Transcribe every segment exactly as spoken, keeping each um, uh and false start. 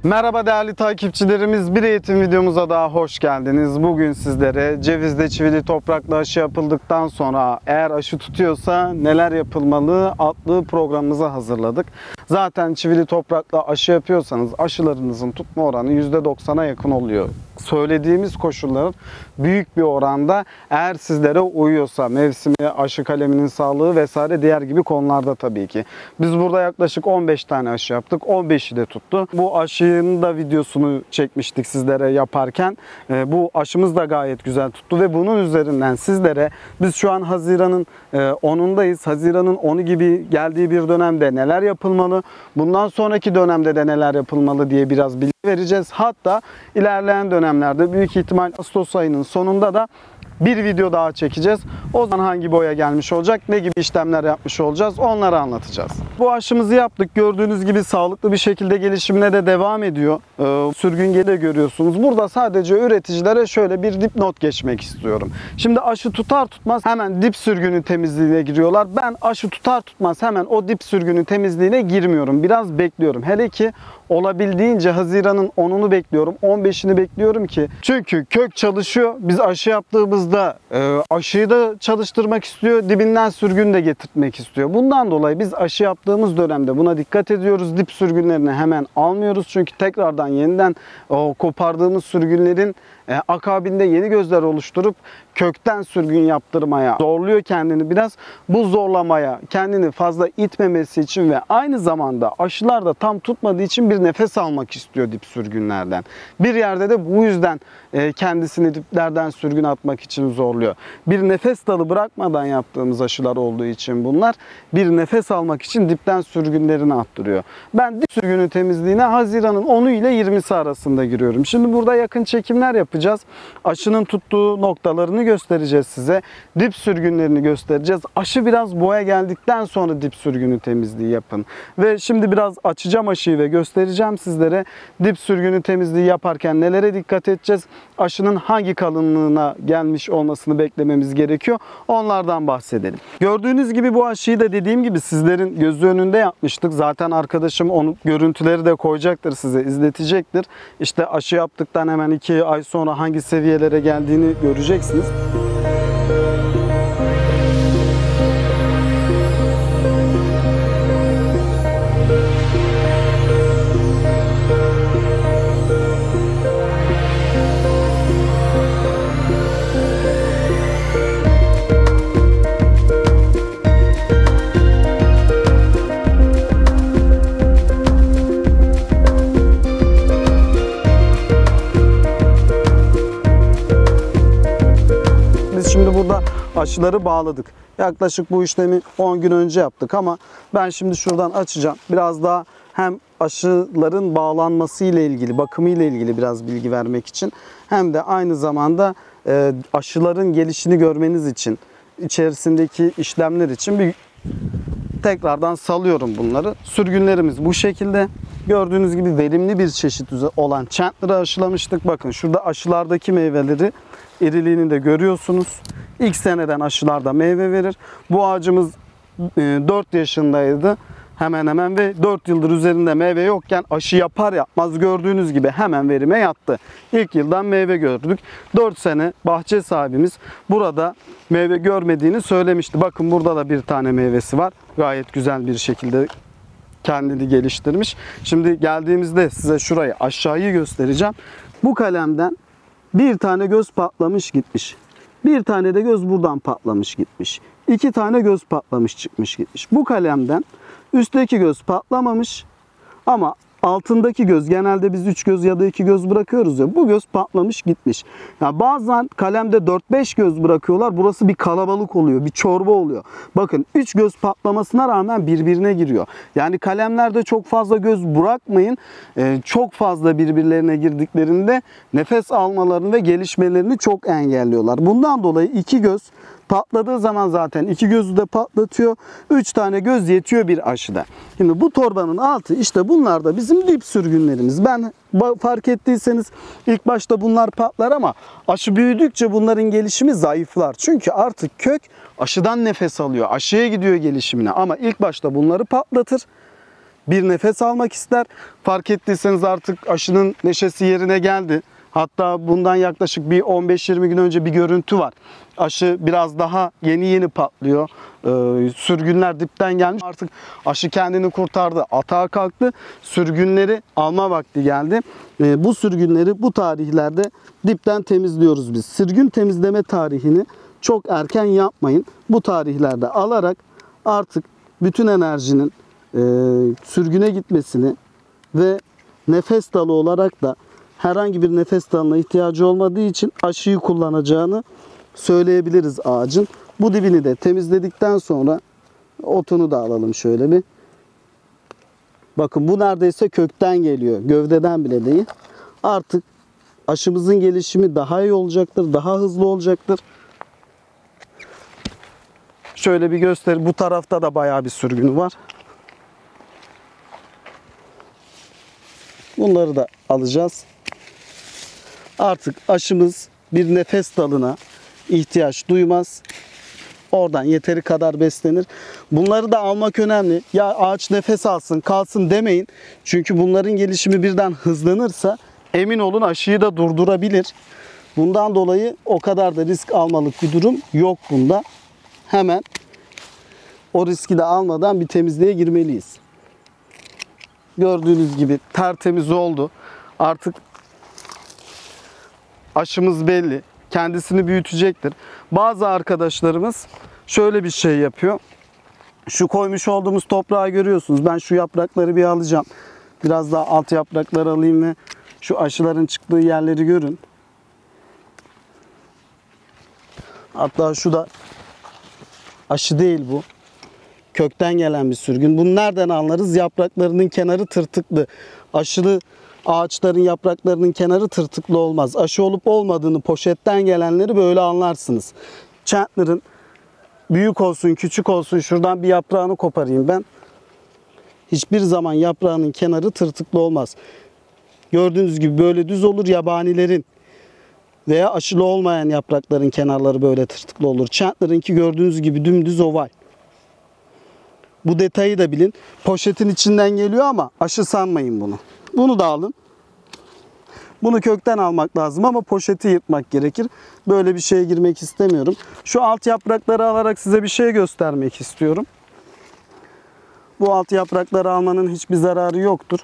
Merhaba değerli takipçilerimiz, bir eğitim videomuza daha hoş geldiniz. Bugün sizlere cevizde çivili toprakla aşı yapıldıktan sonra eğer aşı tutuyorsa neler yapılmalı adlı programımızı hazırladık. Zaten çivili toprakla aşı yapıyorsanız aşılarınızın tutma oranı yüzde doksana yakın oluyor. Söylediğimiz koşulların büyük bir oranda eğer sizlere uyuyorsa, mevsimi, aşı kaleminin sağlığı vesaire diğer gibi konularda tabii ki. Biz burada yaklaşık on beş tane aşı yaptık. on beşi de tuttu. Bu aşının da videosunu çekmiştik sizlere yaparken. Bu aşımız da gayet güzel tuttu ve bunun üzerinden sizlere biz şu an Haziran'ın onundayız. Haziran'ın onu gibi geldiği bir dönemde neler yapılmalı, bundan sonraki dönemde de neler yapılmalı diye biraz bilgi vereceğiz. Hatta ilerleyen dönemlerde büyük ihtimal Ağustos ayının sonunda da bir video daha çekeceğiz. O zaman hangi boya gelmiş olacak, ne gibi işlemler yapmış olacağız onları anlatacağız. Bu aşımızı yaptık. Gördüğünüz gibi sağlıklı bir şekilde gelişimine de devam ediyor. Ee, sürgünge de görüyorsunuz. Burada sadece üreticilere şöyle bir dipnot geçmek istiyorum. Şimdi aşı tutar tutmaz hemen dip sürgünü temizliğine giriyorlar. Ben aşı tutar tutmaz hemen o dip sürgünü temizliğine girmiyorum. Biraz bekliyorum. Hele ki olabildiğince Haziran'ın onunu bekliyorum. on beşini bekliyorum ki. Çünkü kök çalışıyor. Biz aşı yaptığımızda e, aşıyı da çalıştırmak istiyor. Dibinden sürgün de getirtmek istiyor. Bundan dolayı biz aşı yaptığımız dönemde buna dikkat ediyoruz. Dip sürgünlerini hemen almıyoruz. Çünkü tekrardan yeniden o kopardığımız sürgünlerin e, akabinde yeni gözler oluşturup kökten sürgün yaptırmaya zorluyor kendini biraz. Bu zorlamaya kendini fazla itmemesi için ve aynı zamanda aşılar da tam tutmadığı için bir nefes almak istiyor dip sürgünlerden. Bir yerde de bu yüzden kendisini diplerden sürgün atmak için zorluyor. Bir nefes dalı bırakmadan yaptığımız aşılar olduğu için bunlar bir nefes almak için dipten sürgünlerini attırıyor. Ben dip sürgünü temizliğine Haziran'ın onu ile yirmisi arasında giriyorum. Şimdi burada yakın çekimler yapacağız. Aşının tuttuğu noktalarını göstereceğiz size. Dip sürgünlerini göstereceğiz. Aşı biraz boya geldikten sonra dip sürgünü temizliği yapın. Ve şimdi biraz açacağım aşıyı ve göstereceğim sizlere dip sürgünü temizliği yaparken nelere dikkat edeceğiz? Aşının hangi kalınlığına gelmiş olmasını beklememiz gerekiyor? Onlardan bahsedelim. Gördüğünüz gibi bu aşıyı da dediğim gibi sizlerin gözü önünde yapmıştık. Zaten arkadaşım onun görüntüleri de koyacaktır, size izletecektir. İşte aşı yaptıktan hemen iki ay sonra hangi seviyelere geldiğini göreceksiniz. Şimdi burada aşıları bağladık. Yaklaşık bu işlemi on gün önce yaptık ama ben şimdi şuradan açacağım. Biraz daha hem aşıların bağlanması ile ilgili, bakımı ile ilgili biraz bilgi vermek için hem de aynı zamanda aşıların gelişini görmeniz için, içerisindeki işlemler için bir tekrardan salıyorum bunları. Sürgünlerimiz bu şekilde. Gördüğünüz gibi verimli bir çeşit olan Chandler'ı aşılamıştık. Bakın şurada aşılardaki meyveleri, iriliğini de görüyorsunuz. İlk seneden aşılarda meyve verir. Bu ağacımız dört yaşındaydı. Hemen hemen ve dört yıldır üzerinde meyve yokken aşı yapar yapmaz gördüğünüz gibi hemen verime yattı. İlk yıldan meyve gördük. dört sene bahçe sahibimiz burada meyve görmediğini söylemişti. Bakın burada da bir tane meyvesi var. Gayet güzel bir şekilde kendini geliştirmiş. Şimdi geldiğimizde size şurayı, aşağıyı göstereceğim. Bu kalemden bir tane göz patlamış gitmiş. Bir tane de göz buradan patlamış gitmiş. İki tane göz patlamış çıkmış gitmiş. Bu kalemden üstteki göz patlamamış ama altındaki göz, genelde biz üç göz ya da iki göz bırakıyoruz ya, bu göz patlamış gitmiş. Ya bazen kalemde dört beş göz bırakıyorlar. Burası bir kalabalık oluyor, bir çorba oluyor. Bakın üç göz patlamasına rağmen birbirine giriyor. Yani kalemlerde çok fazla göz bırakmayın. Ee, çok fazla birbirlerine girdiklerinde nefes almalarını ve gelişmelerini çok engelliyorlar. Bundan dolayı iki göz patladığı zaman zaten iki gözü de patlatıyor. üç tane göz yetiyor bir aşıda. Şimdi bu torbanın altı işte bunlar da bizim dip sürgünlerimiz. Ben fark ettiyseniz ilk başta bunlar patlar ama aşı büyüdükçe bunların gelişimi zayıflar. Çünkü artık kök aşıdan nefes alıyor. Aşıya gidiyor gelişimine ama ilk başta bunları patlatır. bir nefes almak ister. Fark ettiyseniz artık aşının neşesi yerine geldi. Hatta bundan yaklaşık bir on beş yirmi gün önce bir görüntü var. Aşı biraz daha yeni yeni patlıyor. Ee, sürgünler dipten gelmiş. Artık aşı kendini kurtardı. Atağa kalktı. Sürgünleri alma vakti geldi. Ee, bu sürgünleri bu tarihlerde dipten temizliyoruz biz. Sürgün temizleme tarihini çok erken yapmayın. Bu tarihlerde alarak artık bütün enerjinin e, sürgüne gitmesini ve nefes dalı olarak da herhangi bir nefes dalına ihtiyacı olmadığı için aşıyı kullanacağını söyleyebiliriz ağacın. Bu dibini de temizledikten sonra otunu da alalım şöyle bir. Bakın bu neredeyse kökten geliyor. Gövdeden bile değil. Artık aşımızın gelişimi daha iyi olacaktır. Daha hızlı olacaktır. Şöyle bir göster. Bu tarafta da bayağı bir sürgünü var. Bunları da alacağız. Artık aşımız bir nefes dalına ihtiyaç duymaz. Oradan yeteri kadar beslenir. Bunları da almak önemli. Ya ağaç nefes alsın, kalsın demeyin. Çünkü bunların gelişimi birden hızlanırsa emin olun aşıyı da durdurabilir. Bundan dolayı o kadar da risk almalık bir durum yok bunda. Hemen o riski de almadan bir temizliğe girmeliyiz. Gördüğünüz gibi tertemiz oldu. Artık aşımız belli. Kendisini büyütecektir. Bazı arkadaşlarımız şöyle bir şey yapıyor. Şu koymuş olduğumuz toprağı görüyorsunuz. Ben şu yaprakları bir alacağım. Biraz daha alt yaprakları alayım ve şu aşıların çıktığı yerleri görün. Hatta şu da aşı değil bu. Kökten gelen bir sürgün. Bunu nereden anlarız? Yapraklarının kenarı tırtıklı. Aşılı ağaçların yapraklarının kenarı tırtıklı olmaz. Aşı olup olmadığını poşetten gelenleri böyle anlarsınız. Chandler'ın büyük olsun küçük olsun şuradan bir yaprağını koparayım ben. Hiçbir zaman yaprağının kenarı tırtıklı olmaz. Gördüğünüz gibi böyle düz olur. Yabanilerin veya aşılı olmayan yaprakların kenarları böyle tırtıklı olur. Chandler'ınki gördüğünüz gibi dümdüz oval. Bu detayı da bilin. Poşetin içinden geliyor ama aşı sanmayın bunu. Bunu da alın. Bunu kökten almak lazım ama poşeti yırtmak gerekir. Böyle bir şeye girmek istemiyorum. Şu alt yaprakları alarak size bir şey göstermek istiyorum. Bu alt yaprakları almanın hiçbir zararı yoktur.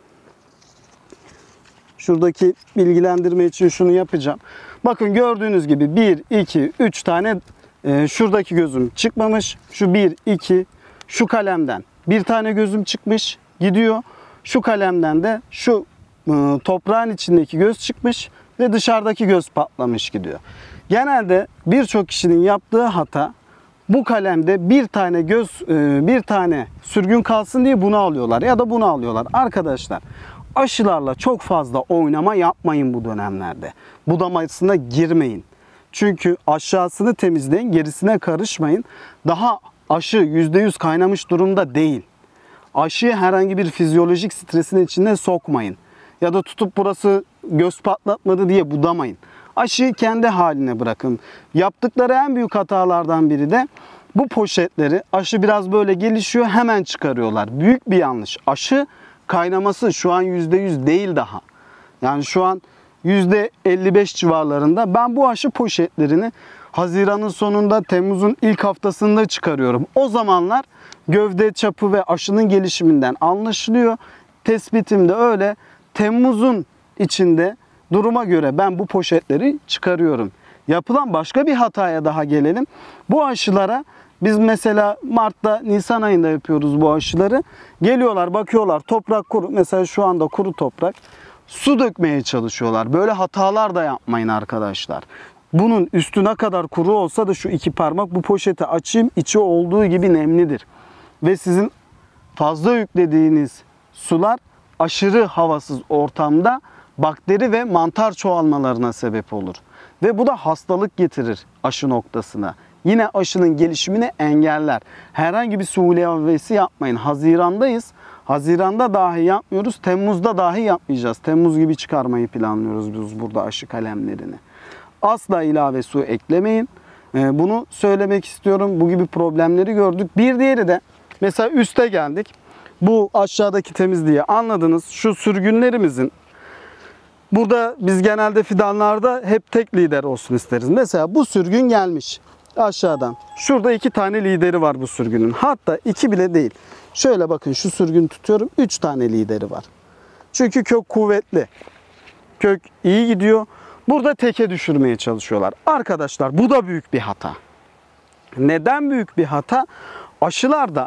Şuradaki bilgilendirme için şunu yapacağım. Bakın gördüğünüz gibi bir, iki, üç tane e, şuradaki gözüm çıkmamış. Şu bir, iki, şu kalemden bir tane gözüm çıkmış gidiyor. Şu kalemden de şu e, toprağın içindeki göz çıkmış ve dışarıdaki göz patlamış gidiyor. Genelde birçok kişinin yaptığı hata bu kalemde bir tane göz, e, bir tane sürgün kalsın diye bunu alıyorlar ya da bunu alıyorlar. Arkadaşlar aşılarla çok fazla oynama yapmayın bu dönemlerde. Budamasına girmeyin. Çünkü aşağısını temizleyin, gerisine karışmayın. Daha aşı yüzde yüz kaynamış durumda değil. Aşıyı herhangi bir fizyolojik stresin içine sokmayın. Ya da tutup burası göz patlatmadı diye budamayın. Aşıyı kendi haline bırakın. Yaptıkları en büyük hatalardan biri de bu poşetleri aşı biraz böyle gelişiyor hemen çıkarıyorlar. Büyük bir yanlış. Aşı kaynaması şu an yüzde yüz değil daha. Yani şu an yüzde elli beş civarlarında. Ben bu aşı poşetlerini Haziran'ın sonunda, Temmuz'un ilk haftasında çıkarıyorum. O zamanlar gövde çapı ve aşının gelişiminden anlaşılıyor. Tespitim de öyle. Temmuz'un içinde duruma göre ben bu poşetleri çıkarıyorum. Yapılan başka bir hataya daha gelelim. Bu aşılara biz mesela Mart'ta, Nisan ayında yapıyoruz bu aşıları. Geliyorlar, bakıyorlar toprak kuru. Mesela şu anda kuru toprak. Su dökmeye çalışıyorlar. Böyle hatalar da yapmayın arkadaşlar. Bunun üstü ne kadar kuru olsa da şu iki parmak bu poşeti açayım. İçi olduğu gibi nemlidir. Ve sizin fazla yüklediğiniz sular aşırı havasız ortamda bakteri ve mantar çoğalmalarına sebep olur. Ve bu da hastalık getirir aşı noktasına. Yine aşının gelişimini engeller. Herhangi bir su ilavesi yapmayın. Hazirandayız. Haziranda dahi yapmıyoruz. Temmuz'da dahi yapmayacağız. Temmuz gibi çıkarmayı planlıyoruz biz burada aşı kalemlerini. Asla ilave su eklemeyin. Bunu söylemek istiyorum. Bu gibi problemleri gördük. Bir diğeri de mesela üste geldik. Bu aşağıdaki temizliği anladınız. Şu sürgünlerimizin, burada biz genelde fidanlarda hep tek lider olsun isteriz. Mesela bu sürgün gelmiş aşağıdan. Şurada iki tane lideri var bu sürgünün. Hatta iki bile değil. Şöyle bakın, şu sürgünü tutuyorum. Üç tane lideri var. Çünkü kök kuvvetli. Kök iyi gidiyor. Burada teke düşürmeye çalışıyorlar. Arkadaşlar bu da büyük bir hata. Neden büyük bir hata? Aşılarda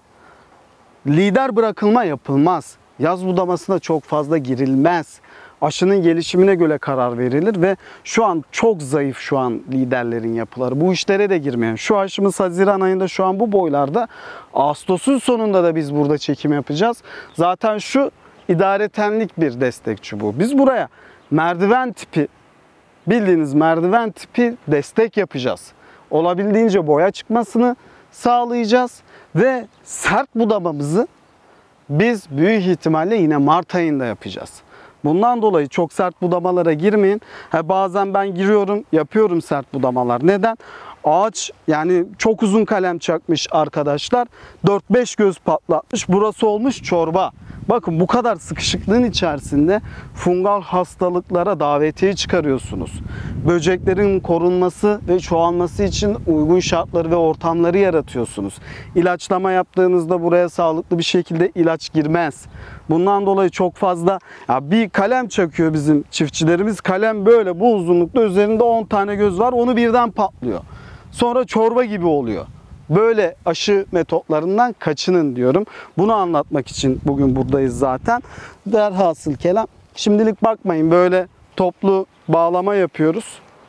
lider bırakılma yapılmaz. Yaz budamasına çok fazla girilmez. Aşının gelişimine göre karar verilir ve şu an çok zayıf şu an liderlerin yapıları. Bu işlere de girmeyen. Şu aşımız Haziran ayında şu an bu boylarda. Ağustos'un sonunda da biz burada çekim yapacağız. Zaten şu idaretenlik bir destek çubuğu. Biz buraya merdiven tipi, bildiğiniz merdiven tipi destek yapacağız. Olabildiğince boya çıkmasını sağlayacağız ve sert budamamızı biz büyük ihtimalle yine Mart ayında yapacağız. Bundan dolayı çok sert budamalara girmeyin. Ha, bazen ben giriyorum, yapıyorum sert budamalar. Neden? Ağaç yani çok uzun kalem çakmış arkadaşlar. dört beş göz patlatmış. Burası olmuş çorba. Bakın bu kadar sıkışıklığın içerisinde fungal hastalıklara davetiye çıkarıyorsunuz. Böceklerin korunması ve çoğalması için uygun şartları ve ortamları yaratıyorsunuz. İlaçlama yaptığınızda buraya sağlıklı bir şekilde ilaç girmez. Bundan dolayı çok fazla ya bir kalem çakıyor bizim çiftçilerimiz. Kalem böyle bu uzunlukta, üzerinde on tane göz var. Onu birden patlıyor. Sonra çorba gibi oluyor. Böyle aşı metotlarından kaçının diyorum. Bunu anlatmak için bugün buradayız zaten. Derhasıl kelam. Şimdilik bakmayın, böyle toplu bağlama yapıyoruz.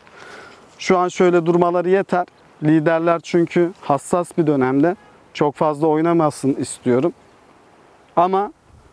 Şu an şöyle durmaları yeter. Liderler çünkü hassas bir dönemde. Çok fazla oynamasın istiyorum. Ama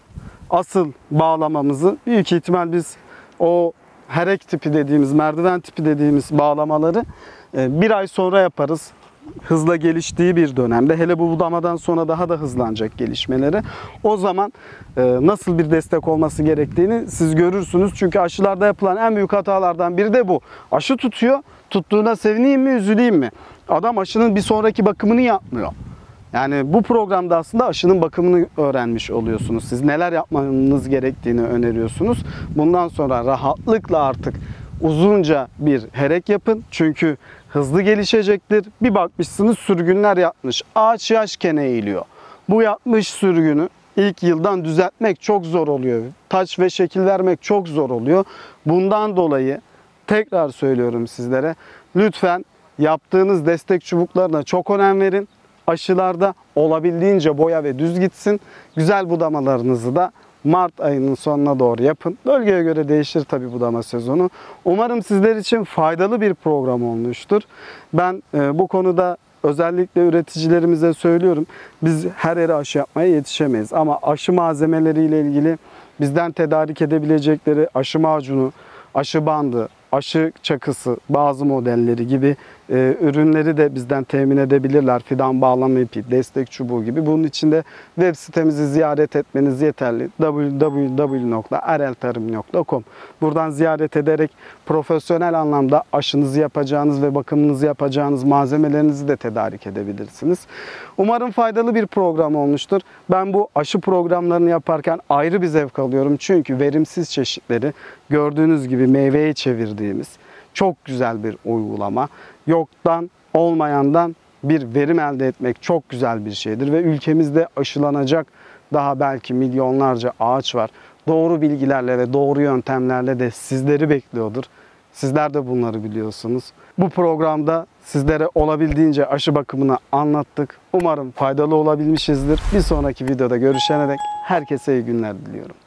asıl bağlamamızı büyük ihtimal biz o herek tipi dediğimiz, merdiven tipi dediğimiz bağlamaları bir ay sonra yaparız. Hızla geliştiği bir dönemde, hele bu budamadan sonra daha da hızlanacak gelişmeleri. O zaman e, nasıl bir destek olması gerektiğini siz görürsünüz. Çünkü aşılarda yapılan en büyük hatalardan biri de bu. Aşı tutuyor, tuttuğuna sevineyim mi, üzüleyim mi? Adam aşının bir sonraki bakımını yapmıyor. Yani bu programda aslında aşının bakımını öğrenmiş oluyorsunuz. Siz neler yapmanız gerektiğini öneriyorsunuz. Bundan sonra rahatlıkla artık uzunca bir herek yapın. Çünkü hızlı gelişecektir. Bir bakmışsınız sürgünler yatmış. Ağaç yaşken eğiliyor. Bu yatmış sürgünü ilk yıldan düzeltmek çok zor oluyor. Taç ve şekil vermek çok zor oluyor. Bundan dolayı tekrar söylüyorum sizlere. Lütfen yaptığınız destek çubuklarına çok önem verin. Aşılarda olabildiğince boya ve düz gitsin. Güzel budamalarınızı da Mart ayının sonuna doğru yapın. Bölgeye göre değişir tabi budama sezonu. Umarım sizler için faydalı bir program olmuştur. Ben e, bu konuda özellikle üreticilerimize söylüyorum. Biz her yere aşı yapmaya yetişemeyiz. Ama aşı malzemeleriyle ilgili bizden tedarik edebilecekleri aşı macunu, aşı bandı, aşı çakısı, bazı modelleri gibi e, ürünleri de bizden temin edebilirler. Fidan bağlama ipi, destek çubuğu gibi. Bunun için de web sitemizi ziyaret etmeniz yeterli. double-u double-u double-u nokta areltarım nokta com. Buradan ziyaret ederek profesyonel anlamda aşınızı yapacağınız ve bakımınızı yapacağınız malzemelerinizi de tedarik edebilirsiniz. Umarım faydalı bir program olmuştur. Ben bu aşı programlarını yaparken ayrı bir zevk alıyorum. Çünkü verimsiz çeşitleri gördüğünüz gibi meyveye çevirdiğimiz çok güzel bir uygulama. Yoktan, olmayandan bir verim elde etmek çok güzel bir şeydir ve ülkemizde aşılanacak daha belki milyonlarca ağaç var. Doğru bilgilerle ve doğru yöntemlerle de sizleri bekliyordur. Sizler de bunları biliyorsunuz. Bu programda sizlere olabildiğince aşı bakımını anlattık. Umarım faydalı olabilmişizdir. Bir sonraki videoda görüşene dek herkese iyi günler diliyorum.